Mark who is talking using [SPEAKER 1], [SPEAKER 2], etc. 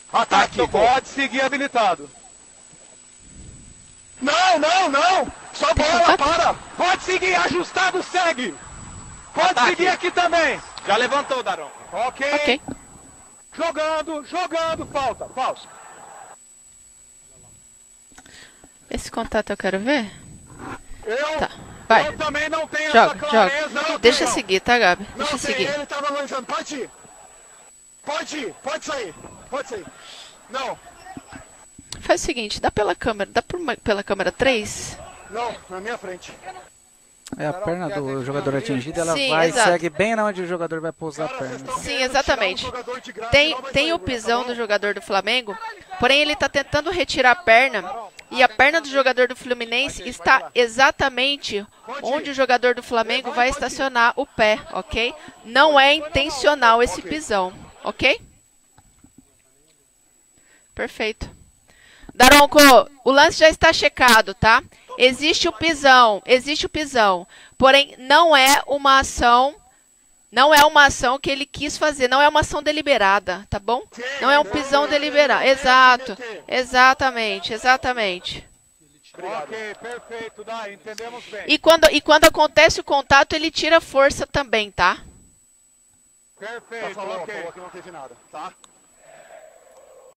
[SPEAKER 1] Ataque.
[SPEAKER 2] Pode seguir habilitado.
[SPEAKER 1] Não. Só bola, para.
[SPEAKER 2] Pode seguir, ajustado, segue. Pode
[SPEAKER 3] Ataque.
[SPEAKER 2] seguir aqui também.
[SPEAKER 3] Já levantou, Daron.
[SPEAKER 2] Ok. Jogando, falso.
[SPEAKER 4] Esse contato eu quero ver.
[SPEAKER 2] Eu,
[SPEAKER 4] Tá, vai.
[SPEAKER 2] eu também não tenho
[SPEAKER 4] Joga,
[SPEAKER 2] essa clareza.
[SPEAKER 4] joga.
[SPEAKER 2] Não
[SPEAKER 4] Deixa
[SPEAKER 2] tenho.
[SPEAKER 4] seguir, tá, Gabi?
[SPEAKER 1] Não
[SPEAKER 4] Deixa
[SPEAKER 1] tem,
[SPEAKER 4] seguir.
[SPEAKER 1] ele tava analisando. Pode ir. Pode sair. Não,
[SPEAKER 4] Faz o seguinte, dá pela câmera, pela câmera 3?
[SPEAKER 1] não, na minha frente.
[SPEAKER 5] É a perna do jogador atingido, ela
[SPEAKER 4] Sim,
[SPEAKER 5] vai e
[SPEAKER 4] exato.
[SPEAKER 5] segue bem na onde o jogador vai pousar a
[SPEAKER 1] Cara, vocês
[SPEAKER 5] perna.
[SPEAKER 1] estão
[SPEAKER 4] Sim,
[SPEAKER 1] querendo
[SPEAKER 4] exatamente.
[SPEAKER 1] tirar um jogador de graça,
[SPEAKER 4] Tem,
[SPEAKER 1] não vai
[SPEAKER 4] tem
[SPEAKER 1] sair,
[SPEAKER 4] o
[SPEAKER 1] tá
[SPEAKER 4] pisão
[SPEAKER 1] bom?
[SPEAKER 4] do jogador do Flamengo, porém ele tá tentando retirar a perna e a perna do jogador do Fluminense está exatamente onde o jogador do Flamengo vai estacionar o pé, ok? Não é intencional esse pisão, ok? Perfeito. Daronco, o lance já está checado, tá? Existe o pisão, porém não é uma ação que ele quis fazer, não é uma ação deliberada, tá bom? Não é um pisão deliberado. Exato, exatamente.
[SPEAKER 2] Ok, perfeito, Dai, entendemos bem.
[SPEAKER 4] E quando acontece o contato, ele tira força também, tá?
[SPEAKER 2] Perfeito,
[SPEAKER 1] Tá falando,
[SPEAKER 2] ok.
[SPEAKER 1] falou que não teve nada, tá?